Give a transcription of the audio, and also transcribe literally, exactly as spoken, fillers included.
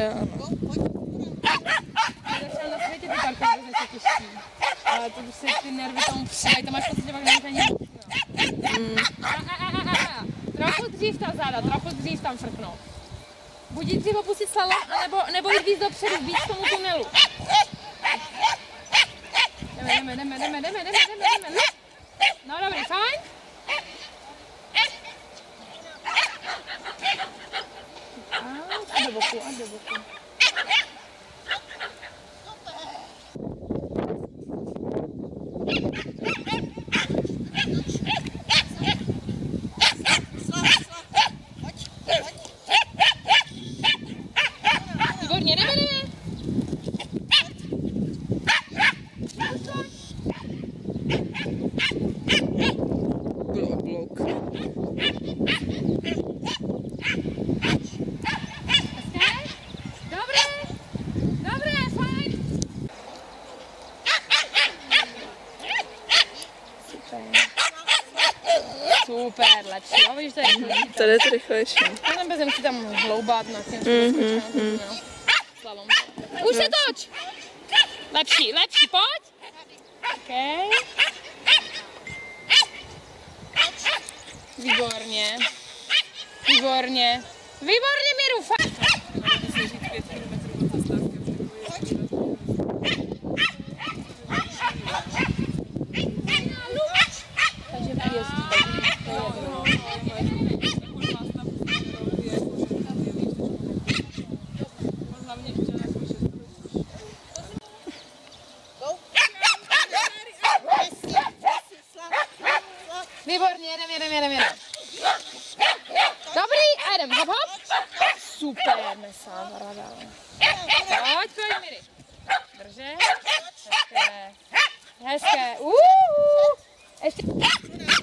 ano. Začal na světě ty parky vůbec něco těžší. Ale to už se ty nervy tomu přidají, to máš pocit, že pak nemůže ani mm. a, a, a, a, a. Trochu dřív ta záda, trochu dřív tam frknout. Buď jít dřív opustit slalom, anebo, nebo jít víc dopředu, víc k tomu tunelu. Jdeme, jdeme, jdeme, jdeme, jdeme, jdeme, jdeme, jdeme. No dobrý, fajn. A do boku, a do boku. Výborně, jdeme, jdeme. Byl oblouk. Dobré, dobré, fajn. Super, lepší, jo, vidíš, to je rychlejší. Tady je to rychlejší. Tam bez musí tam hloubat na tím, Mm, mm. slalom. Už se toč! Lepší, lepší, pojď! OK. Výborně. Výborně. Výborně, Miru, fakt! Takže jezdí. Výborně, jedem, jedem, jedem, jedem. Dobrý, a jedem, hop, hop. Super, nesá, rada. Pojď, pojď, Miri. Drže. Hezké. Hezké. Uuu. Ještě.